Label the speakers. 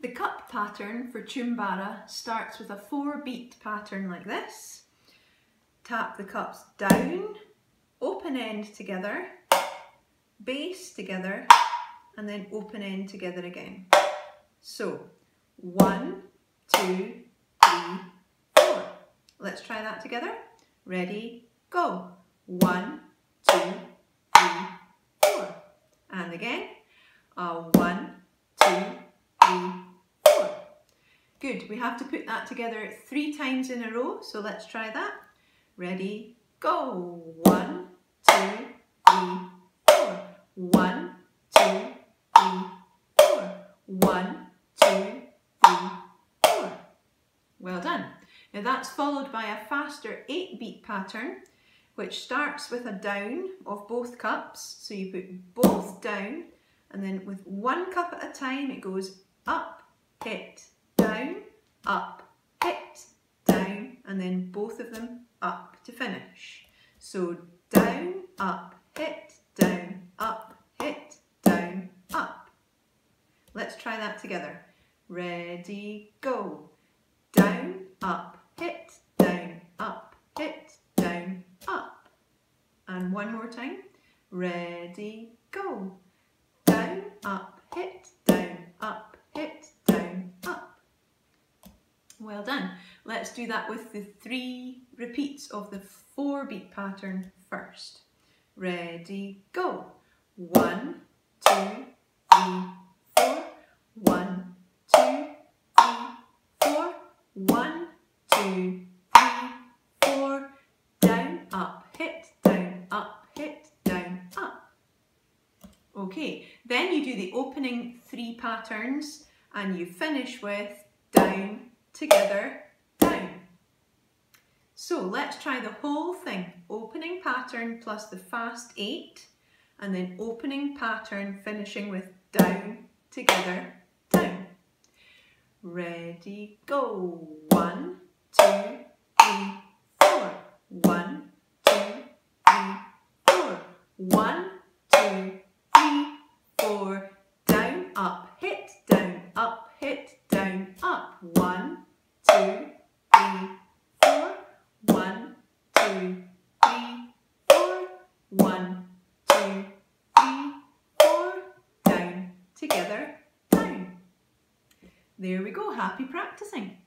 Speaker 1: The cup pattern for Tumbara starts with a 4-beat pattern like this. Tap the cups down, open end together, base together, and then open end together again. So 1, 2, 3, 4. Let's try that together. Ready, go. 1, 2, 3, 4. And again. 1, 2, 3, 4. Good. We have to put that together 3 times in a row. So let's try that. Ready, go. 1, 2, 3, 4. 1, 2, 3, 4. 1, 2, 3, 4. Well done. Now that's followed by a faster 8-beat pattern, which starts with a down of both cups. So you put both down, and then with 1 cup at a time, it goes up, hit, down, up, hit, down, and then both of them up to finish. So down, up, hit, down, up, hit, down, up. Let's try that together. Ready, go. Down, up, hit, down, up, hit, down, up. And one more time. Ready, go. Down, up, hit, down, up, hit, down, up. Well done. Let's do that with the 3 repeats of the 4-beat pattern first. Ready, go. 1, 2, 3, 4. 1, 2, 3, 4. 1, 2, 3, 4. Down, up, hit, down, up, hit, down, up. Okay, then you do the opening 3 patterns and you finish with down, together, down. So let's try the whole thing. Opening pattern plus the fast 8, and then opening pattern finishing with down, together, down. Ready, go. 1, 2, 3, 4. 1, 2, 3, 4. 1, 2, 3, 4. Down, up, hit, down, up, hit, down, up. 1, 2, 3, 4. 1, 2, 3, 4. 1, 2, 3, 4. Down, together, down. There we go. Happy practicing.